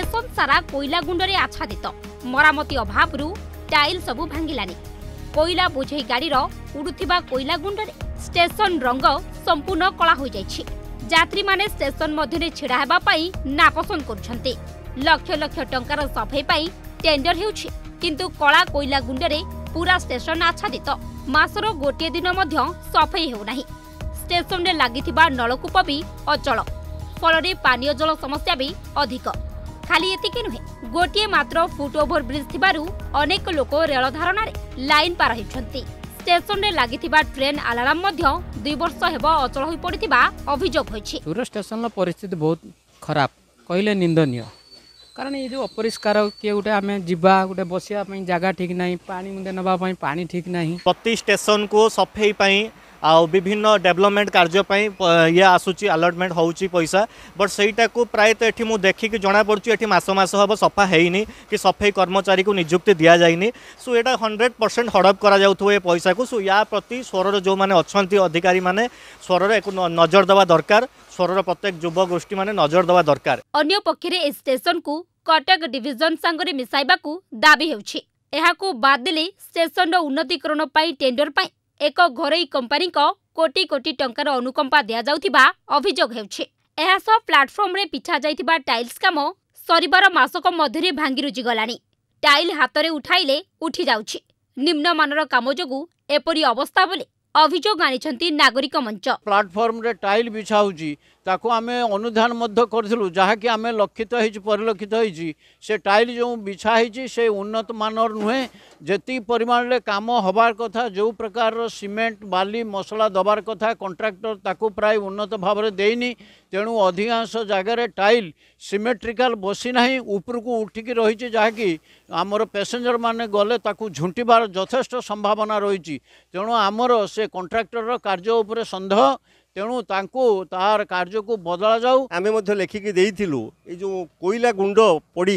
Station सारा कोईला गुंडरे आच्छादित। मरामती अभाव टाइल सबु भांगिलानी। कोईला बोझे गाड़ीर उड़ुथिबा कोईला गुंडरे स्टेशन रंग संपूर्ण कला हो जाइछि। यात्री माने स्टेशन मध्यरे छिड़ा हेबा पई नापसंद करुछन्ते। लक्ष लक्ष टंकार सफाई पई टेंडर हेउछि, किंतु कला कोईला गुंडरे पूरा स्टेशन आच्छादित। मासर गोटे दिन मध्य सफाई हेउ नाही। स्टेशन रे लागिथिबा नलकूप भी अचल, फल पानीय जल समस्या भी अधिक। खाली एतिके नुहे, गोटे मात्र फुट ओभर ब्रिज थिबारु अनेक लोक रेल धारणा लाइन पार हेउछन्ति। स्टेशन रे लागिथिबा ट्रेन अलार्म मध्य 2 वर्ष हेबो अचल होई पड़िथिबा अभियोग होइछि। सूरत स्टेशन परिस्थिति बहुत खराब कहले निंदनीय। कारण ये जो अपरिष्कार किए गोटे आम जा गोटे बसिया जगह ठीक ना, पानी मुंदे नापी पानी ठीक ना। प्रति स्टेशन को सफाई आ विभिन्न डेवलपमेंट कार्यपाई ये आसूची अलॉटमेंट होउची पैसा, बट सहीटा को प्रायतः एठी मु देखिक जना पड़ुची एठी मास मास हम सफा हैनी कि सफाई कर्मचारी को नियुक्ति दिया जाइनी। सो एटा 100% हड़प करा जाउथो ए पैसा को। सो या प्रति स्वरर जो माने अछंती अधिकारी माने स्वरर एक नजर देवा दरकार। स्वरर प्रत्येक युवा गोष्ठी माने नजर देवा दरकार। अन्य पक्षरे ए स्टेशन को कटक डिविजन संगरे मिसाइबा को दाबी हेउछि। एहाकू बाद देले स्टेशन उन्नतीकरण पाई टेंडर पाई एक घरोई कंपनी को कोटी कोटी टंकार अनुकंपा दिया जाउथिबा अभियोग हेउछि। एहा सब प्लेटफॉर्म रे पिछा जाइथिबा टाइल्स काम सरिबार मासक मध्यरे भांगी रुजि गलानी। टाइल हातरे उठाइले उठी जाउछि। निम्न मानर काम जोगु एपरि अवस्था बोली अभियोग आनिछंती नागरिक मंच। प्लेटफॉर्म रे टाइल बिछा होउची ताको आमे अनुधान मध्य करथिलु, जहा कि आमे लक्षित होइछि परिलक्षित होइछि से टाइल जो बिछा होइछि से उन्नत मानर नुहे। जेती परिमाण रे काम होबार कथा, जो प्रकार सीमेंट बाली मसला दबार कथा कॉन्ट्रैक्टर ताको प्राय उन्नत भाव रे देइनी। तेणु अधिकांश जगह रे टाइल सिमेट्रिकल बसी नाही, ऊपर को उठिकी रहिछि, जहा कि आमर पैसेंजर माने गले ताको झुंटिबार यथेष्ट संभावना रहिछि। तेणु आमर से कॉन्ट्रैक्टर रो कार्य उपरे संदेह। तेणु तांको तार कार्य को बदला जाऊ। आमे मध्य लेखिकी देइथिलु ए जो कोईला गुंड पड़ी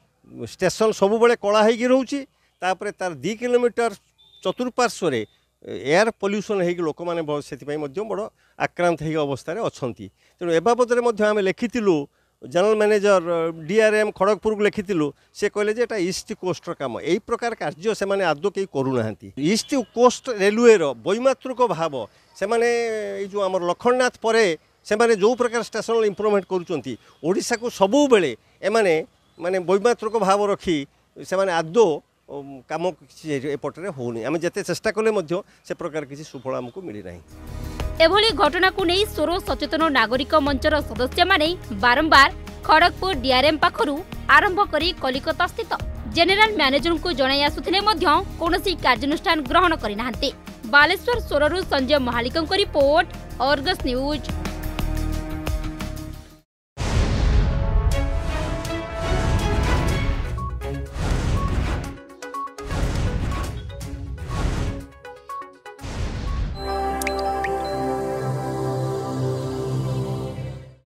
स्टेशन सब बेले कला होगी रोची। तापर तार 2 किलोमीटर चतुर्पार्श्व रे एयर पोल्यूशन होगी लोक मैंने बड़ आक्रांत हो अवस्था अच्छी। तेणु ए बाबद आम लिखिलु जनरल मैनेजर DRM खड़गपुर को लिखिलु। से कहले जे एटा ईस्ट कोस्ट काम यही प्रकार कार्य से माने आदौ कहीं करूना। ईस्ट कोस्ट रेलवे वैमातृक भाव से माने जो आम लखननाथ पर से माने जो प्रकार स्टेशन इम्प्रूवमेंट करुँच ओडिशा को सबू बेले एमाने माने वैमातृक भाव रखी से माने आदौ काम एपटे होनी। आम जिते चेष्टा कले से प्रकार किसी सुफल आमको मिली ना। एभली घटना को नहीं सोरो सचेतन नागरिक मंचर सदस्य माने बारंबार खड़गपुर DRM पाखरु आरंभ करी कलिकता स्थित जेनेराल मैनेजर को जणाई आसुथिले मध्य कोनोसी कार्यानुष्ठान ग्रहण करि नाहंते। बालेश्वर सोररु संजय महालिकंको रिपोर्ट, अर्गस न्यूज।